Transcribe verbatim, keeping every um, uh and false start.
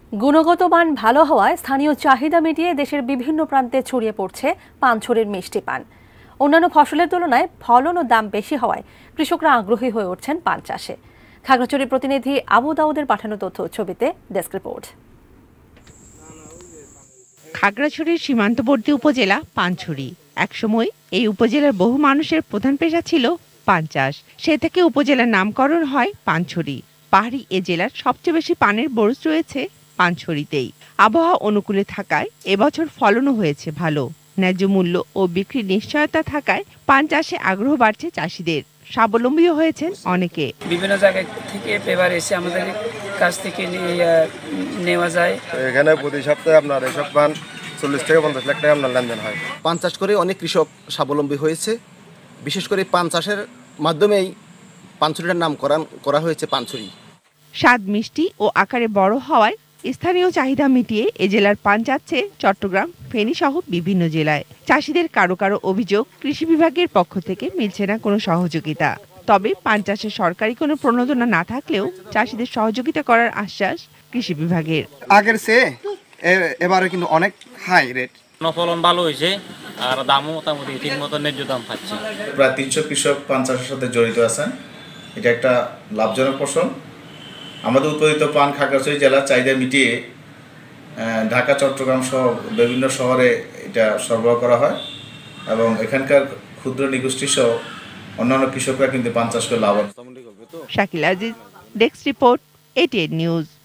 গুণগত মান ভালো হওয়ায় স্থানীয় চাহিদা মিটিয়ে দেশের বিভিন্ন প্রান্তে ছড়িয়ে পড়ছে পানছড়ির মিষ্টি পান। অন্যান্য ফসলের তুলনায় ফলন ও দাম বেশি হওয়ায় কৃষকরা আগ্রহী হয়ে উঠছেন পান চাষে। খাগড়াছড়ির প্রতিনিধি আবু দাউদের পাঠানো তথ্য ছবিতে ডেস্ক রিপোর্ট। খাগড়াছড়ির সীমান্তবর্তী উপজেলা পানছড়ি। একসময় এই উপজেলার বহু মানুষের প্রধান পেশা ছিল পান চাষ। সে থেকে উপজেলার নামকরণ হয় পানছড়ি। পাহাড়ি এ জেলার সবচেয়ে বেশি পানের বরজ রয়েছে পানছড়িতেই। আবহাওয়া অনুকূলে থাকায় এবছর ফলনও হয়েছে ভালো। ন্যায্য মূল্য ও বিক্রির নিশ্চয়তা থাকায় পান চাষে আগ্রহ বাড়ছে চাষিদের। স্বাবলম্বীও হয়েছেন অনেকে। বিভিন্ন জায়গা থেকে পেপার এসে আমাদের কাছ থেকে নেওয়া যায়। এখানে প্রতি সপ্তাহে আপনার এসব পান চল্লিশ থেকে পঞ্চাশ লাখ টাকা আপনার লেনদেন হয়। পান চাষ করে অনেক কৃষক স্বাবলম্বী হয়েছে। বিশেষ করে পান চাষের মাধ্যমেই পানছড়িটার নামকরণ করা হয়েছে পানছড়ি। স্বাদ মিষ্টি ও আকারে বড় হওয়ায় স্থানীয় চাহিদা মিটিয়ে এ জেলার পান যাচ্ছে চট্টগ্রাম, ফেনী সহ বিভিন্ন জেলায়। চাষিদের কারো কারো অভিযোগ, কৃষি বিভাগের পক্ষ থেকে মিলছে না কোনো সহযোগিতা। তবে পান চাষে সরকারি কোনো প্রণোদনা না থাকলেও চাষিদের সহযোগিতা করার আশ্বাস কৃষি বিভাগের। আগের চেয়ে এবারে কিন্তু অনেক হাই রেট। ফলন ভালো হয়েছে আর দামও মোটামুটি ঠিক মতো ন্যায্য দাম পাচ্ছে। প্রায় তিনশো কৃষক পান চাষের সাথে জড়িত আছেন। এটা একটা লাভজনক ফসল। আমাদের উৎপাদিত পান খাগড়াছড়ি জেলার চাহিদা মিটিয়ে ঢাকা, চট্টগ্রাম সহ বিভিন্ন শহরে এটা সরবরাহ করা হয় এবং এখানকার ক্ষুদ্র নিগোষ্ঠী সহ অন্যান্য কৃষকরা কিন্তু পান চাষ করে লাভ। Shakil Aziz, desk report, ATN news.